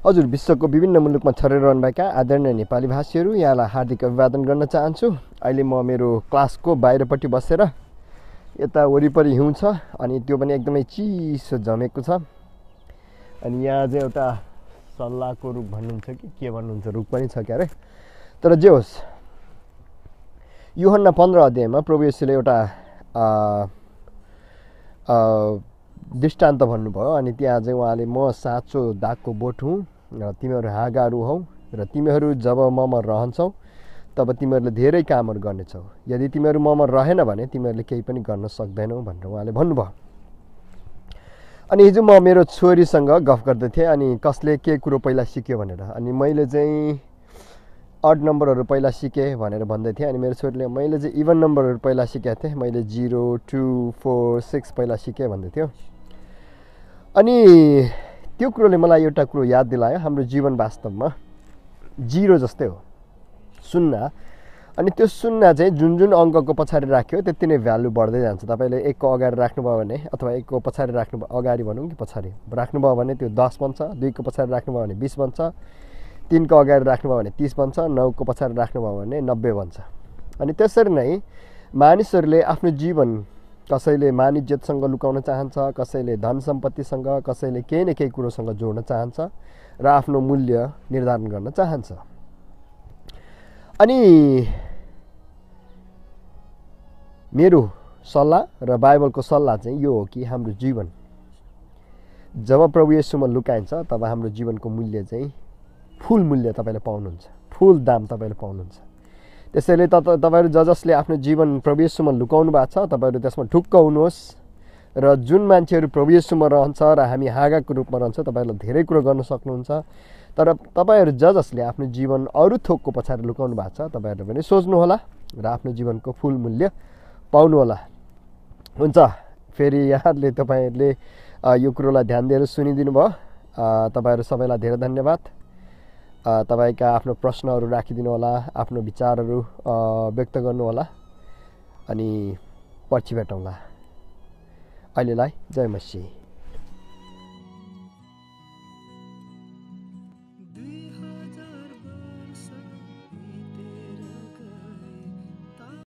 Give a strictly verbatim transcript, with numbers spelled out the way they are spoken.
हजुर विश्वको विभिन्न मुलुकमा छरेर रहनुभएका आदरणीय नेपाली भाषीहरू यहाँलाई हार्दिक अभिवादन गर्न चाहन्छु। अहिले म मेरो क्लासको बाहिरपट्टि बसेर यता वरिपरि हिउँ छ अनि त्यो पनि एकदमै चिसो जमेको छ। अनि यहाँ चाहिँ एउटा सल्लाहको रुख भन्नुहुन्छ कि के भन्नुहुन्छ रुख पनि छ क्यारे। तर जे होस् यूहन्ना पन्ध्र अध्यायमा प्रभु येशूले एउटा दृष्टान्त भन्नुभयो अनि त्यहाँ चाहिँ उहाँले म साँचो दागको बोट हुँ र तिमीहरू हाँगाहरू हौ र तिमीहरू जब ममा रहन्छौ तब तिमीहरूले धेरै कामहरू गर्नेछौ, यदि तिमीहरू ममा रहेन भने तिमीहरूले केही पनि गर्न सक्दैनौ भनेर उहाँले भन्नुभयो। अनि हिजो म मेरो छोरीसँग गफ गर्दै थिएँ अनि कसले के कुरो पहिला सिक्यो भनेर, अनि मैले चाहिँ अड नम्बरहरू पहिला सिकेँ भनेर भन्दै थिएँ। अनि मेरो छोरीले मैले चाहिँ इभन नम्बरहरू पहिला सिकेको थिएँ, मैले जिरो टू फोर सिक्स पहिला सिकेँ भन्दै थियो। अनि त्यो कुरोले मलाई एउटा कुरो याद दिलायो, हाम्रो जीवन वास्तवमा जिरो जस्तै हो, शून्य। अनि त्यो शून्य चाहिँ जुन जुन अङ्कको पछाडि राख्यो त्यति नै भ्यालु बढ्दै जान्छ। तपाईँले एकको अगाडि राख्नुभयो भने अथवा एकको पछाडि राख्नु अगाडि भनौँ कि पछाडि राख्नुभयो भने त्यो दस बन्छ, दुईको पछाडि राख्नुभयो भने बिस बन्छ, तिनको अगाडि राख्नुभयो भने तिस बन्छ, नौको पछाडि राख्नुभयो भने नब्बे बन्छ। अनि त्यसरी नै मानिसहरूले आफ्नो जीवन कसैले मान इज्जतसँग लुकाउन चाहन्छ, कसैले धन सम्पत्तिसँग, कसैले केही न केही कुरोसँग जोड्न चाहन्छ र आफ्नो मूल्य निर्धारण गर्न चाहन्छ। अनि मेरो सल्लाह र बाइबलको सल्लाह चाहिँ यो हो कि हाम्रो जीवन जब प्रभु येशूमा लुकाइन्छ तब हाम्रो जीवनको मूल्य चाहिँ फुल मूल्य तपाईँले पाउनुहुन्छ, फुल दाम तपाईँले पाउनुहुन्छ। त्यसैले त तपाईँहरू ज जसले आफ्नो जीवन प्रभु येशूमा लुकाउनु भएको छ तपाईँहरू त्यसमा ढुक्क हुनुहोस् र जुन मान्छेहरू प्रभु येशूमा रहन्छ र हामी हाँगाको रूपमा रहन्छ तपाईँहरूले धेरै कुरो गर्न सक्नुहुन्छ। तर तपाईँहरू ज जसले आफ्नो जीवन अरू थोकको पछाडि लुकाउनु भएको छ तपाईँहरूले पनि सोच्नुहोला र आफ्नो जीवनको फुल मूल्य पाउनुहोला। हुन्छ, फेरि यहाँले तपाईँहरूले यो कुरोलाई ध्यान दिएर सुनिदिनु भयो। तपाईँहरू सबैलाई धेरै धन्यवाद। तपाईँका आफ्नो प्रश्नहरू राखिदिनु होला, आफ्नो विचारहरू व्यक्त गर्नुहोला अनि पछि भेटौँला। अहिलेलाई जय मसीह।